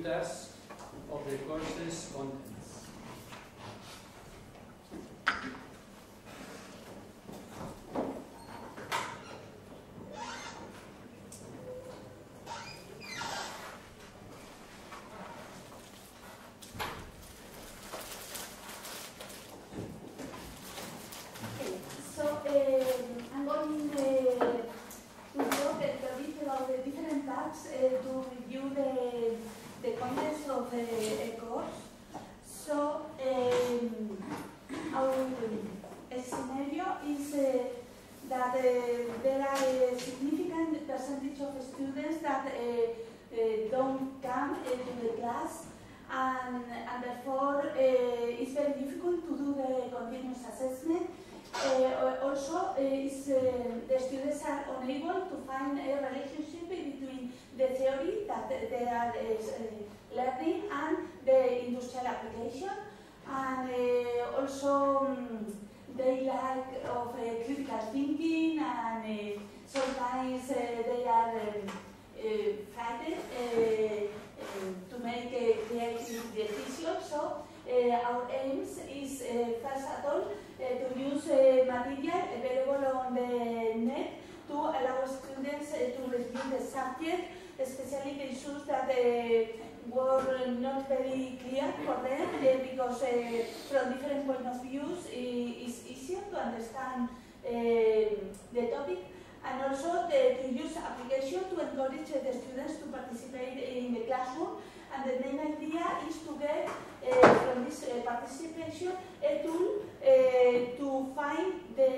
task of the course's contents. I'm going to talk a little bit about the different tasks to review the contents of a course. So our scenario is that there are a significant percentage of students that don't come to the class, and therefore it's very difficult to do the continuous assessment. Also, the students are unable to find a relationship between the theory that they are learning and the industrial application, and also they lack of critical thinking, and sometimes they are frightened to make creative decisions. So our aims is first of all to use material available on the net to allow students to review the subject, especially the issues that were not very clear for them, because from different point of views it's easier to understand the topic, and also to use application to encourage the students to participate in the classroom. And the main idea is to get from this participation a tool to find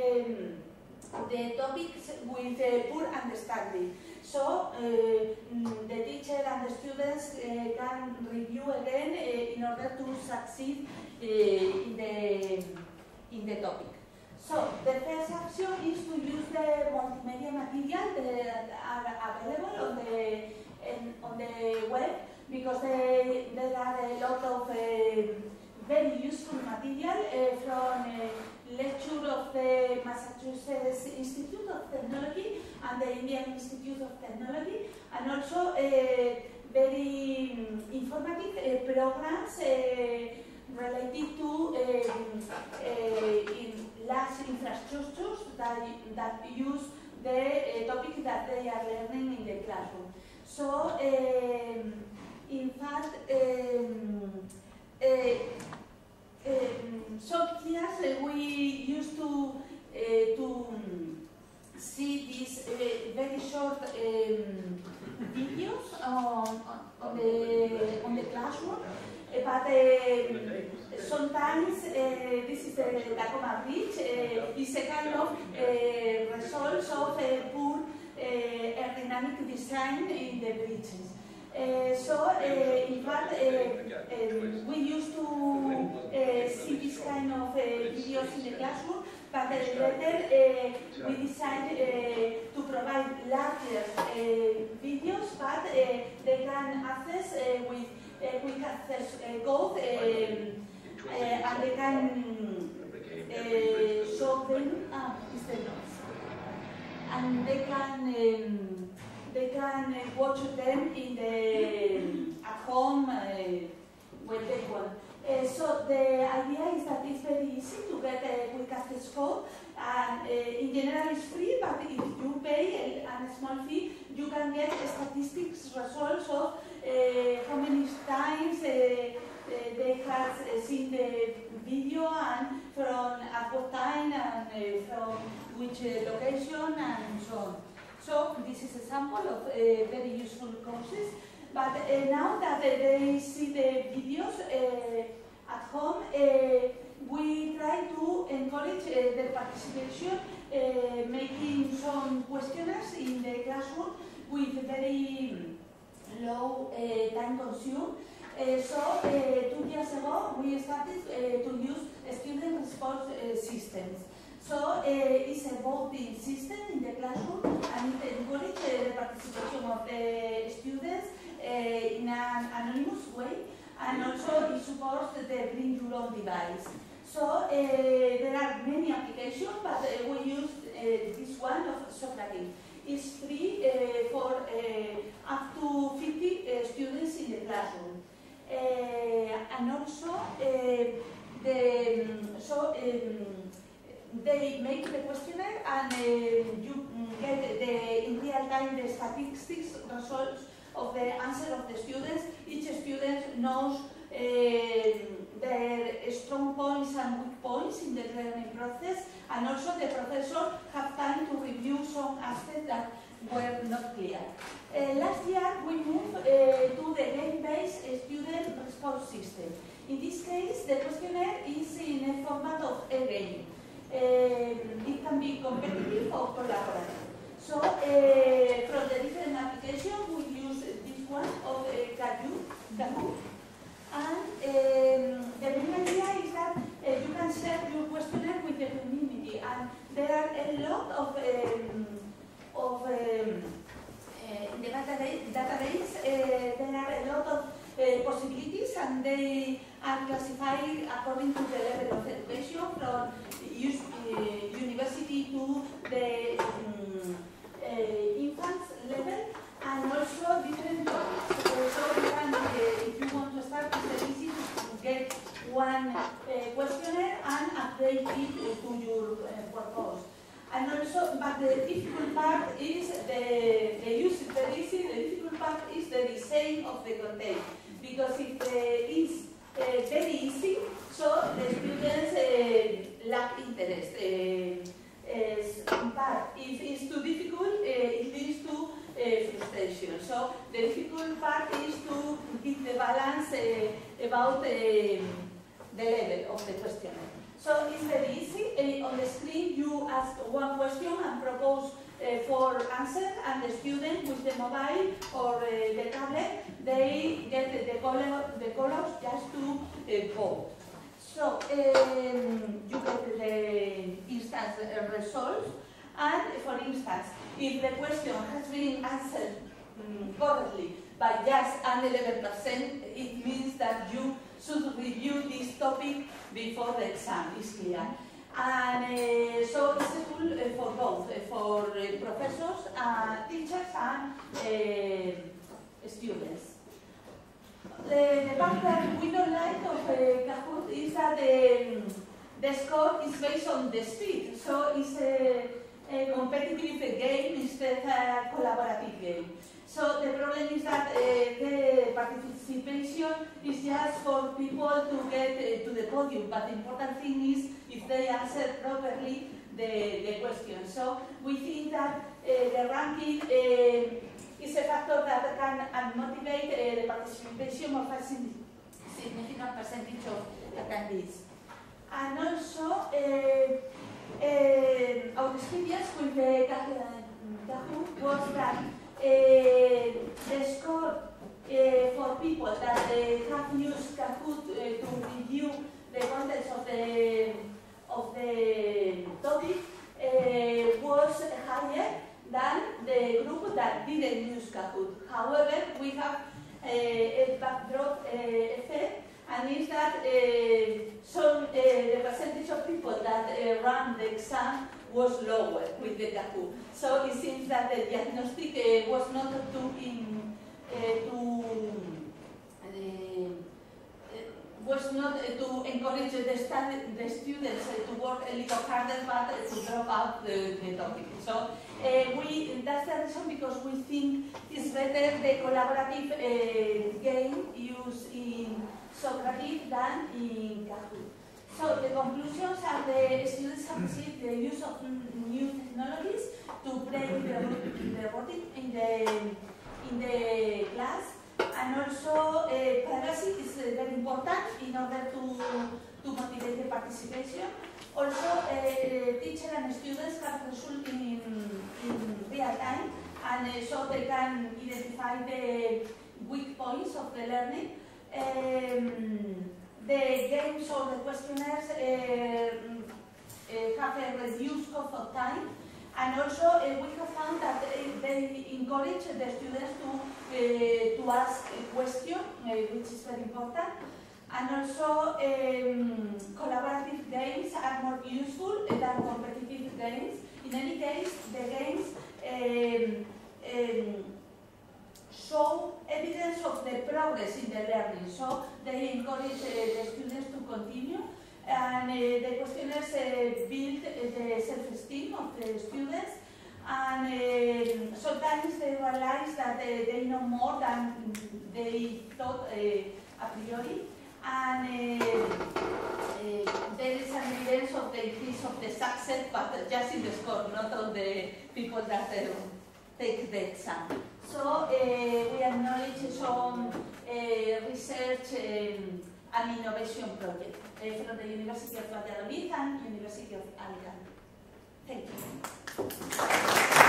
the topics with poor understanding. So the teacher and the students can review again in order to succeed in the topic. So the first action is to use the multimedia material that are available on the web, because there are a lot of very useful material from lecture of the Massachusetts Institute of Technology and the Indian Institute of Technology, and also very informative programs related to large infrastructures that use the topic that they are learning in the classroom. So in fact, some years we used to see these very short videos on the classroom, but sometimes this is the Tacoma Bridge. It's a kind of results of poor aerodynamic design in the bridges. So, in fact, we used to see this kind of videos in the classroom, but later we decided to provide larger videos, but they can access with quick access code, and they can show them, and they can watch them in the at home when they want. So the idea is that it's very easy to get a quick access code, and in general it's free, but if you pay a small fee, you can get statistics results of how many times they have seen the video, and from at what time, and from which location, and so on. So this is a sample of very useful courses. But now that they see the videos at home, we try to encourage their participation, making some questionnaires in the classroom with very low time consumed. So 2 years ago we started to use student response systems. So it's a voting system in the classroom, and it encourages the participation of the students in an anonymous way, and also it supports the bring your own device. So there are many applications, but we use this one of Socrates. It's free for up to 50 students in the classroom. and also they make the questionnaire, and you get in real time the statistics results of the answer of the students. Each student knows their strong points and weak points in the learning process, and also the professor have time to review some aspects that were not clear. Last year we moved to the game-based student response system. In this case, the questionnaire is in a format of a game. It can be competitive or collaborative. So, from the different applications, we use this one of Kahoot. And the main idea is that you can share your questionnaire with the community, and there are a lot of in the database, there are a lot of possibilities, and they are classified according to the level of education, from university to the infants level, and also different topics. So you can, if you want to start, it's very easy to get one questionnaire and update it to your purpose. And also, but the difficult part is the use is very easy. The difficult part is the design of the content, because if it's very easy, so the students lack interest. But if it's too difficult, it leads to frustration. So the difficult part is to keep the balance about the level of the questionnaire. So it's very easy. On the screen, you ask one question and propose 4 answers, and the student with the mobile or the tablet, they get the colors just to vote. So you get the instant results, and for instance, if the question has been answered correctly by just an 11%, it means that you should review this topic before the exam is clear. And so it's a tool for both, for professors, teachers, and students. The part that we don't like of Kahoot is that the score is based on the speed. So it's a competitive game instead of a collaborative game. So the problem is that the participation is just for people to get to the podium, but the important thing is if they answer properly the question. So we think that the ranking is a factor that can motivate the participation of a significant percentage of attendees. And also, our experience with the Kahoot was that the score for people that have used Kahoot to review the contents of the topic was higher than the group that didn't use Kahoot. However, we have a backdrop effect, and is that the percentage of people that ran the exam was lower with the Kahoot. So it seems that the diagnostic was not to encourage the students to work a little harder, but to drop out the topic. So that's the reason, because we think it's better the collaborative game used in Socrative than in Kahoot. So the conclusions are the students have received the use of new technologies to break the robotic in the class, and also privacy is very important in order to motivate the participation. Also, teacher and students have result in real time, and so they can identify the weak points of the learning. The games or the questionnaires have a reduced cost of time, and also we have found that they encourage the students to ask a question, which is very important. And also collaborative games are more useful than competitive games. In any case, the games show evidence of the progress in the learning. So they encourage the students to continue. And the questionnaires build the self-esteem of the students. And sometimes they realize that they know more than they thought a priori. And there is an evidence of the increase of the success, but just in the score, not on the people that take the exam. So we acknowledge some research and innovation project from the University of Valladolid and University of Alicante. Thank you.